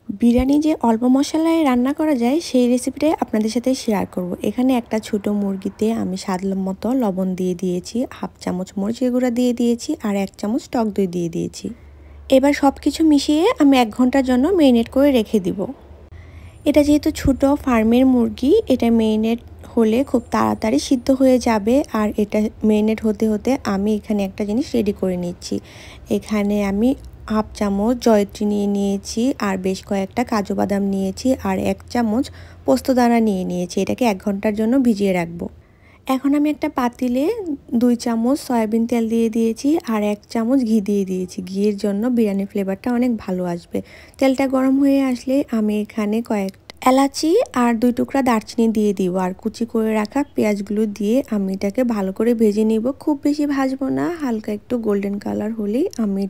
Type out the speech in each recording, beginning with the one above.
বিরিয়ানি যে অল্প মশলায় রান্না করা যায় সেই রেসিপিটাই আপনাদের সাথে শেয়ার করব। এখানে একটা ছোট মুরগিতে আমি স্বাদ মতো লবণ দিয়ে দিয়েছি, হাফ চামচ মরিচের গুঁড়া দিয়ে দিয়েছি আর 1 চামচ টক দই দিয়ে দিয়েছি। এবার সব কিছু মিশিয়ে আমি 1 ঘন্টার জন্য মেরিনেট করে রেখে দিব। এটা যেহেতু ছোট ফার্মের মুরগি, এটা মেরিনেট হলে খুব তাড়াতাড়ি সিদ্ধ হয়ে যাবে। আর এটা মেরিনেট হতে হতে আমি এখানে একটা জিনিস রেডি করে নিচ্ছি। এখানে আমি হাফ চামচ জয়ত্রী নিয়ে নিয়েছি আর বেশ কয়েকটা কাজু বাদাম নিয়েছি আর 1 চামচ পোস্তদানা নিয়ে নিয়েছি। এটাকে 1 ঘন্টার জন্য ভিজিয়ে রাখবো। এখন আমি একটা পাতিলে 2 চামচ সয়াবিন তেল দিয়ে দিয়েছি আর 1 চামচ ঘি দিয়ে দিয়েছি। ঘিয়ের জন্য বিরিয়ানির ফ্লেভারটা অনেক ভালো আসবে। তেলটা গরম হয়ে আসলে আমি এখানে কয়েক এলাচি আর 2 টুকরা দারচিনি দিয়ে দিব আর কুচি করে রাখা পেঁয়াজগুলো দিয়ে আমি এটাকে ভালো করে ভেজে নিব। খুব বেশি ভাজবো না, হালকা একটু গোল্ডেন কালার হলেই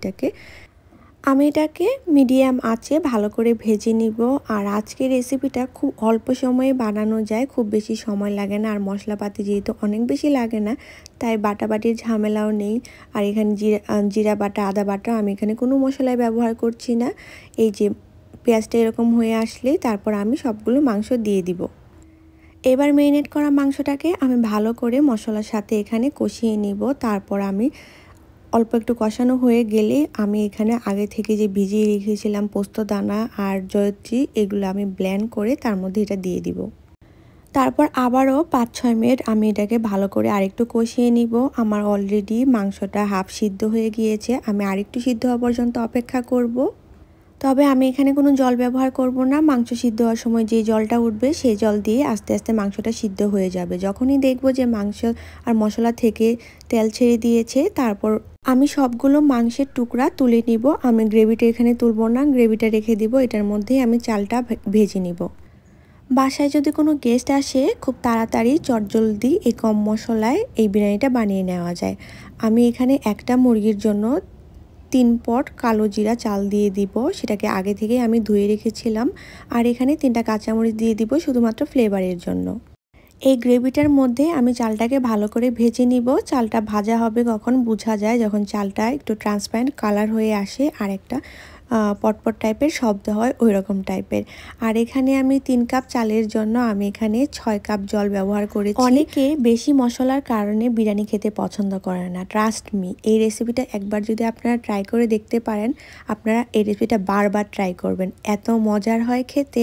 আমি এটাকে মিডিয়াম আঁচে ভালো করে ভেজে নিব। আর আজকের রেসিপিটা খুব অল্প সময়ে বানানো যায়, খুব বেশি সময় লাগে না। আর মশলাপাতি যেহেতু অনেক বেশি লাগে না, তাই বাটাবাটির ঝামেলাও নেই। আর এখানে জিরা বাটা, আদা বাটা আমি এখানে কোনো মশলাই ব্যবহার করছি না। এই যে পেঁয়াজটা এরকম হয়ে আসলে তারপর আমি সবগুলো মাংস দিয়ে দিব। এবার মেরিনেট করা মাংসটাকে আমি ভালো করে মশলার সাথে এখানে কষিয়ে নিব। তারপর আমি অল্প একটু কষানো হয়ে গেলে আমি এখানে আগে থেকে যে ভিজিয়ে রেখেছিলাম পোস্তদানা আর জয়ত্রী, এগুলো আমি ব্লেন্ড করে তার মধ্যে এটা দিয়ে দিব। তারপর আবারও 5-6 মিনিট আমি এটাকে ভালো করে আরেকটু কষিয়ে নিব। আমার অলরেডি মাংসটা হাফ সিদ্ধ হয়ে গিয়েছে, আমি আরেকটু সিদ্ধ হওয়া পর্যন্ত অপেক্ষা করব। তবে আমি এখানে কোনো জল ব্যবহার করব না। মাংস সিদ্ধ হওয়ার সময় যে জলটা উঠবে সেই জল দিয়ে আস্তে আস্তে মাংসটা সিদ্ধ হয়ে যাবে। যখনই দেখব যে মাংস আর মশলা থেকে তেল ছেড়ে দিয়েছে, তারপর আমি সবগুলো মাংসের টুকরা তুলে নিব। আমি গ্রেভিটা এখানে তুলব না, গ্রেভিটা রেখে দিব। এটার মধ্যেই আমি চালটা ভেজে নিব। বাসায় যদি কোনো গেস্ট আসে, খুব তাড়াতাড়ি চটজলদি এই কম মশলায় এই বিরিয়ানিটা বানিয়ে নেওয়া যায়। আমি এখানে একটা মুরগির জন্য 3 পট কালো জিরা চাল দিয়ে দিব। সেটাকে আগে থেকেই আমি ধুয়ে রেখেছিলাম। আর এখানে 3টা কাঁচামরিচ দিয়ে দিব শুধুমাত্র ফ্লেভারের জন্য। এই গ্রেভিটার মধ্যে আমি চালটাকে ভালো করে ভেজে নিব। চালটা ভাজা হবে কখন বোঝা যায়, যখন চালটা একটু ট্রান্সপারেন্ট কালার হয়ে আসে আর একটা পটপট টাইপের শব্দ হয়, ওই রকম টাইপের। আর এখানে আমি 3 কাপ চালের জন্য আমি এখানে 6 কাপ জল ব্যবহার করেছি। অনেকে বেশি মশলার কারণে বিরিয়ানি খেতে পছন্দ করে না। ট্রাস্ট মি, এই রেসিপিটা একবার যদি আপনারা ট্রাই করে দেখতে পারেন, আপনারা এই রেসিপিটা বারবার ট্রাই করবেন, এত মজার হয় খেতে।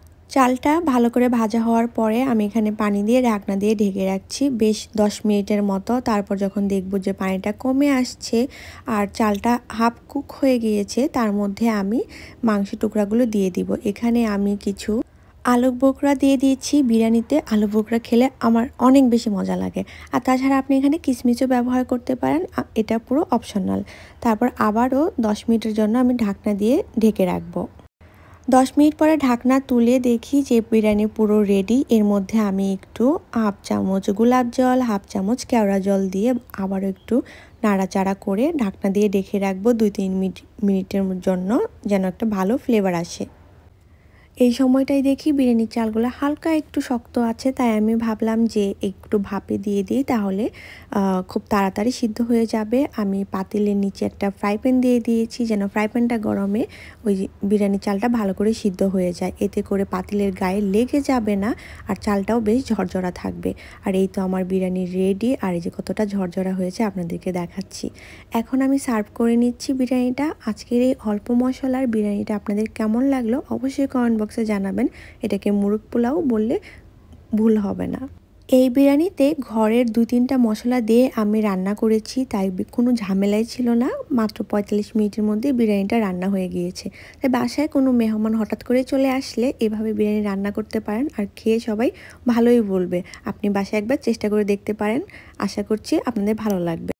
চালটা ভালো করে ভাজা হওয়ার পরে আমি এখানে পানি দিয়ে ঢাকনা দিয়ে ঢেকে রাখছি বেশ 10 মিনিটের মতো। তারপর যখন দেখব যে পানিটা কমে আসছে আর চালটা হাফ কুক হয়ে গিয়েছে, তার মধ্যে আমি মাংসের টুকরাগুলো দিয়ে দিব। এখানে আমি কিছু আলু বোখরা দিয়ে দিয়েছি। বিরিয়ানিতে আলু বোখরা খেলে আমার অনেক বেশি মজা লাগে। আর তাছাড়া আপনি এখানে কিশমিশও ব্যবহার করতে পারেন, এটা পুরো অপশনাল। তারপর আবারও 10 মিনিটের জন্য আমি ঢাকনা দিয়ে ঢেকে রাখবো। 10 মিনিট পরে ঢাকনা তুলে দেখি যে বিরিয়ানি পুরো রেডি। এর মধ্যে আমি একটু হাফ চামচ গোলাপ জল, হাফ চামচ কেওড়া জল দিয়ে আবারও একটু নাড়াচাড়া করে ঢাকনা দিয়ে ঢেকে রাখবো 2-3 মিনিটের জন্য, যেন একটা ভালো ফ্লেভার আসে। এই সময়টাই দেখি বিরিয়ানির চালগুলো হালকা একটু শক্ত আছে, তাই আমি ভাবলাম যে একটু ভাপে দিয়ে দিই, তাহলে খুব তাড়াতাড়ি সিদ্ধ হয়ে যাবে। আমি পাতিলের নিচে একটা ফ্রাই প্যান দিয়ে দিয়েছি, যেন ফ্রাই প্যানটা গরমে ওই বিরিয়ানির চালটা ভালো করে সিদ্ধ হয়ে যায়। এতে করে পাতিলের গায়ে লেগে যাবে না আর চালটাও বেশ ঝরঝরা থাকবে। আর এই তো আমার বিরিয়ানি রেডি। আর এই যে কতটা ঝরঝরা হয়েছে আপনাদেরকে দেখাচ্ছি। এখন আমি সার্ভ করে নিচ্ছি বিরিয়ানিটা। আজকের এই অল্প মশলার বিরিয়ানিটা আপনাদের কেমন লাগলো অবশ্যই কমেন্ট বক্সে জানাবেন। এটাকে মুরগ পোলাও বললে ভুল হবে না। এই বিরিয়ানিতে ঘরের 2-3টা মশলা দিয়ে আমি রান্না করেছি, তাই কোনো ঝামেলাই ছিল না। মাত্র 45 মিনিটের মধ্যে বিরিয়ানিটা রান্না হয়ে গিয়েছে। তাই বাসায় কোনো মেহমান হঠাৎ করে চলে আসলে এভাবে বিরিয়ানি রান্না করতে পারেন আর খেয়ে সবাই ভালোই বলবে। আপনি বাসায় একবার চেষ্টা করে দেখতে পারেন, আশা করছি আপনাদের ভালো লাগবে।